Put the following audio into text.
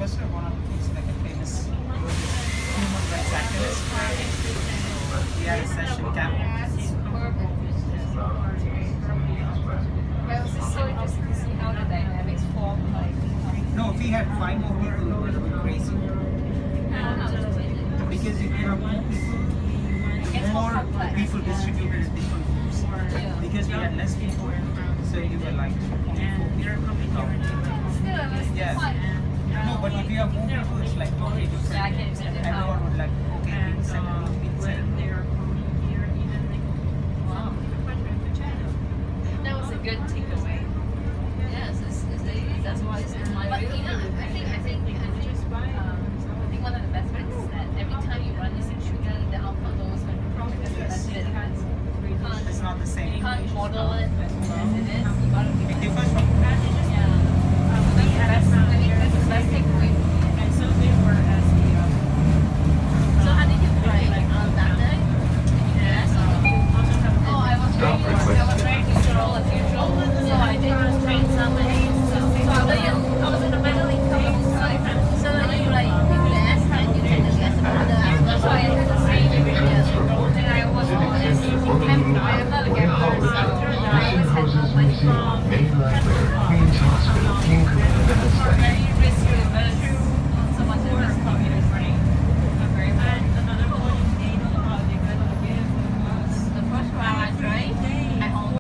first one of the things like a famous human rights activist. We had a session camp. Well, it's just so interesting to see how the dynamics form. Like, No, we had 5 more people who were crazy. Because if you have more people distributed in different groups. Because we had less people, so you were like only 4 people. Yeah. No, but if you have more people, it's like totally different. Yeah, I can accept it. Everyone would like, okay, we settle, we settle. Wow. That was a good takeaway. Yes, that's why it's in my view.